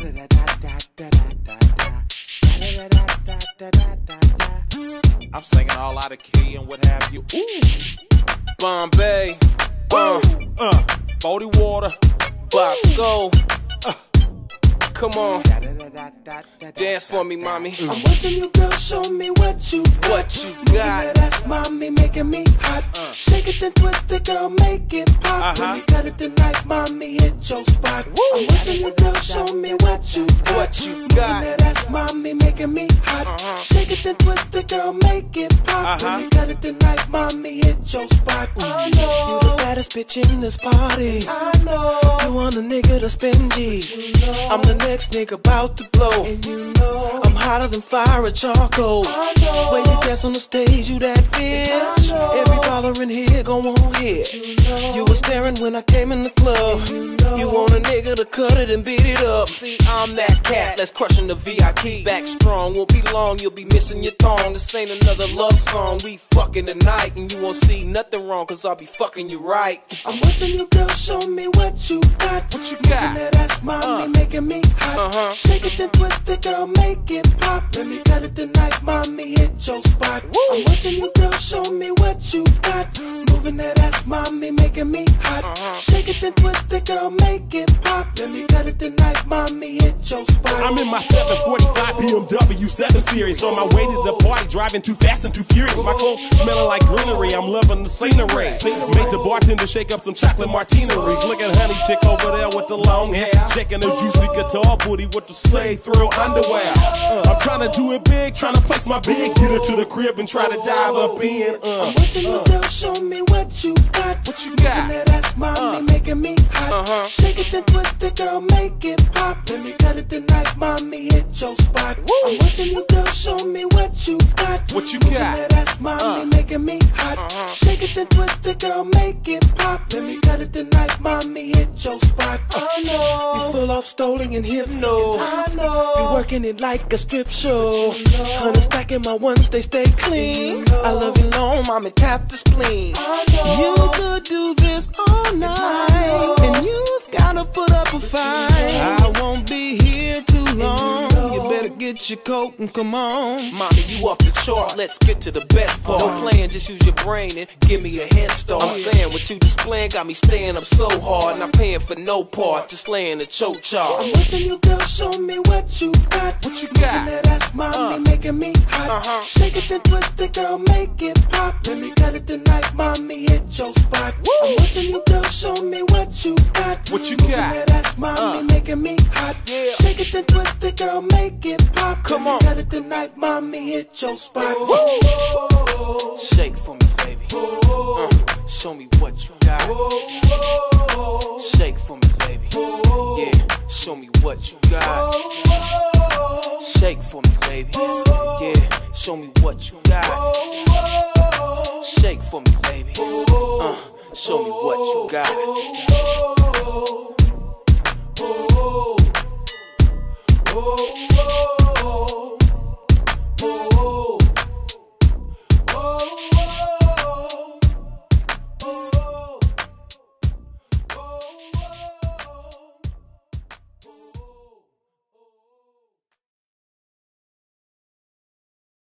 I'm singing all out of key and what have you. Ooh. Bombay, 40 water, Bosko. Come on, dance for me, mommy. I'm watching you, girl. Show me what you got. That's mommy making me hot. Shake it then twist it, girl. Make it pop. When we cut it tonight, mommy hit your spot. I'm watching you, girl. Show me what you got. That's mommy making me hot. Shake it then twist it, girl. Make it pop. When we cut it tonight, mommy hit your spot. I know you the baddest bitch in this party. I know you want a nigga to spend G's. I'm the next nigga about to blow. And you know I'm hotter than fire at charcoal. When you dance on the stage, you that bitch. Every baller in here gon' want hit. You was staring when I came in the club. You want a nigga to cut it and beat it up. See, I'm that cat that's crushing the VIP. Back strong, won't be long, you'll be missing your thong. This ain't another love song, we fucking tonight. And you won't see nothing wrong, cause I'll be fucking you right. I'm watching you, girl, show me what you got. What you got? That ass mommy making me hot. Shake it then twist it, girl, make it pop. Let me cut it tonight, mommy hit your spot. I'm watching you, girl, show me what you got. Moving that ass, mommy making me hot. Shake it then twist it, girl, make it pop. Let me cut it tonight, mommy hit your spot. I'm in my 745 BMW 7 Series, on my way to the party, driving too fast and too furious. My clothes smelling like greenery, I'm loving the scenery. Made the bartender shake up some chocolate martineries. Look at honey chick over there with the long hair, shaking her juicy guitar booty with the say-through underwear. I'm trying to do it big, trying to place my big, get her to the crib and try to dive up in. I'm watching you, girl, show me what you got. What you got? That ass, mommy making me hot. Shake it then twist it, girl, make it pop. Let me cut it tonight, mommy hit your spot. I'm watching you, girl, show me what you got. What you got? That ass, mommy making me hot. Shake it then twist it, girl, make it pop. Let me cut it tonight, mommy hit your spot. I know you full off stolen and hypno. I know you working it like a strip show. Honey stacking my ones, they stay clean. I love you long, mommy tap the spleen. You could do this all night, and you've gotta put up a fight. I won't be here too long. You better get your coat and come on. Mommy, you off the chart, let's get to the best part. No playing, just use your brain and give me a head start. I'm saying what you displaying got me staying up so hard. Not paying for no part, just laying the choke chart. I'm watching you, girl, show me what you got. What you got? That ass, mommy making me hot. Shake it then twist it, girl, make it pop. Let me cut it tonight, mommy hit your spot. I'm watching you, girl, show me what you got. What you got? That ass, mommy making me hot. Shake it then twist it, girl, make it pop. Come on. Cut it tonight, mommy hit your spot. Shake for me, baby. Show me what you got. Shake for me, baby. Yeah, show me what you got. Shake for me, baby. Yeah, show me what you got. Shake for me, baby. Show me what you got.